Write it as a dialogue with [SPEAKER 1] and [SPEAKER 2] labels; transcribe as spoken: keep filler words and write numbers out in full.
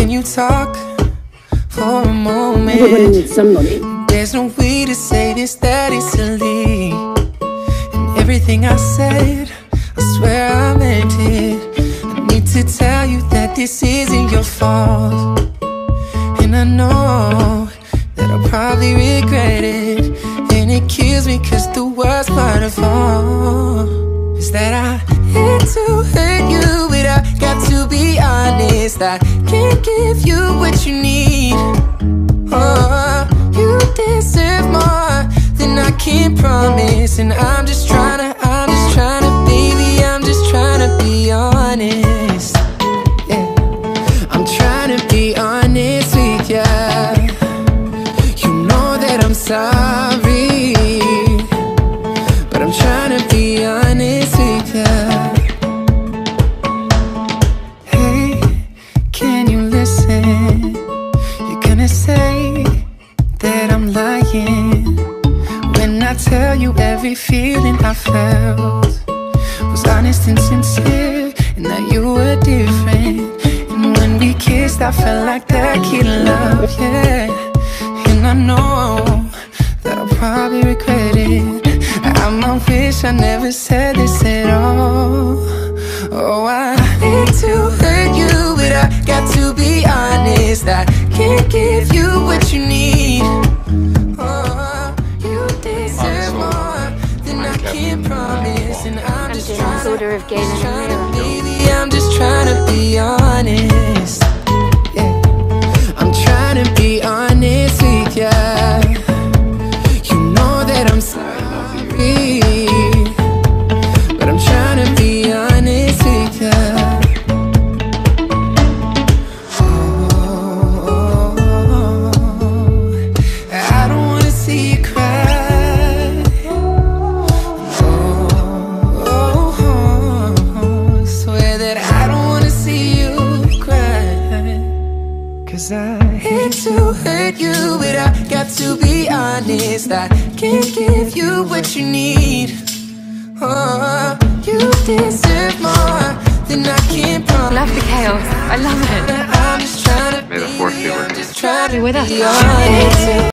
[SPEAKER 1] Can you talk for a moment? There's no way to say this that easily. And everything I said, I swear I meant it. I need to tell you that this isn't your fault. And I know that I'll probably regret it. And it kills me cause the worst part of all is that I hate to hurt you, but I got to be honest. I can't give you what you need. Oh, you deserve more than I can promise. And I'm just tryna, I'm just tryna, baby, I'm just tryna be honest. Yeah, I'm tryna be honest with ya. You know that I'm sorry, but I'm tryna be honest with ya. Hey, can you listen? You're gonna say that I'm lying when I tell you every feeling I felt was honest and sincere, and that you were different. And when we kissed, I felt like that kid love, yeah. And I know that I'll probably regret it. I wish I never said this at all. Oh, I hate to hurt you, but I got to be honest. I can't give you what you need. Oh, you deserve more than I can promise. And I'm just trying to, baby, I'm just trying to be honest. Yeah, I'm trying to be honest with ya. You know that I'm sorry, but I'm trying to be honest with ya. Oh, I don't wanna see you cry. Oh, oh, swear that I don't wanna see you cry. Cause I hate to hurt you, but I got to be honest. I can't give you what you need. Oh, you deserve more than I can promise.
[SPEAKER 2] Love the chaos. I love it.
[SPEAKER 1] I'm just trying to
[SPEAKER 3] May the force be with you.
[SPEAKER 1] just trying to
[SPEAKER 2] Be with us.
[SPEAKER 1] be honest.